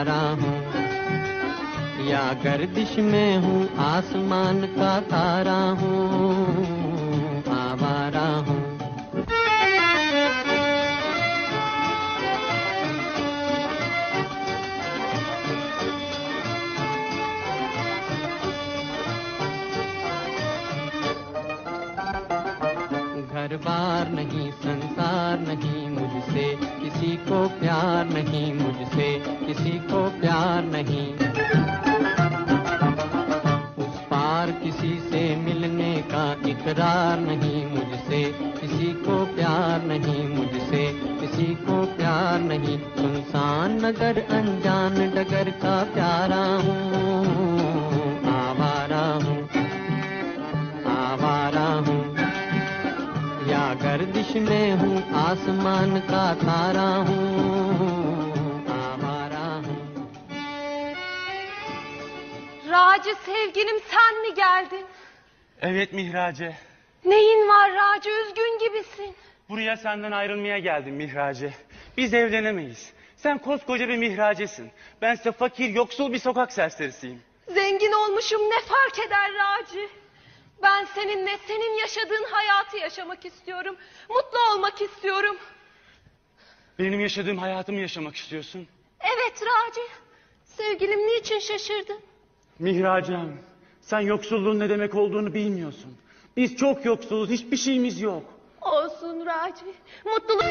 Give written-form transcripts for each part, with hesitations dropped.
आवारा हूँ या गर्दिश में हूँ, आसमान का तारा हूँ, आवारा हूँ। घर बार नहीं, संसार नहीं, मुझसे किसी को प्यार नहीं, मुझसे किसी को प्यार नहीं। उस पार किसी से मिलने का इकरार नहीं, मुझसे किसी को प्यार नहीं, मुझसे किसी को प्यार नहीं। सुनसान नगर अनजान डगर का प्यारा हूँ, आवारा हूँ, आवारा हूँ या गर्दिश में हूँ, आसमान का तारा हूँ, आवारा hूँ. Raci sevgilim, sen mi geldin? Evet Mihrace. Neyin var Raci, üzgün gibisin. Buraya senden ayrılmaya geldim Mihrace. Biz evlenemeyiz. Sen koskoca bir Mihracesin. Bense fakir, yoksul bir sokak serserisiyim. Zengin olmuşum, ne fark eder Raci? Ben seninle, senin yaşadığın hayatı yaşamak istiyorum. Mutlu olmak istiyorum. Benim yaşadığım hayatımı yaşamak istiyorsun. Evet Raci. Sevgilim, niçin şaşırdın? Mihracem, sen yoksulluğun ne demek olduğunu bilmiyorsun. Biz çok yoksuluz, hiçbir şeyimiz yok. Olsun Raci. Mutluluk...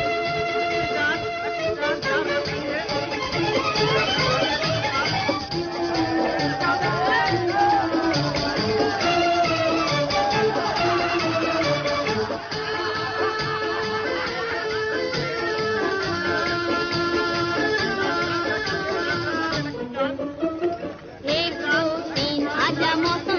Evsusin, acamos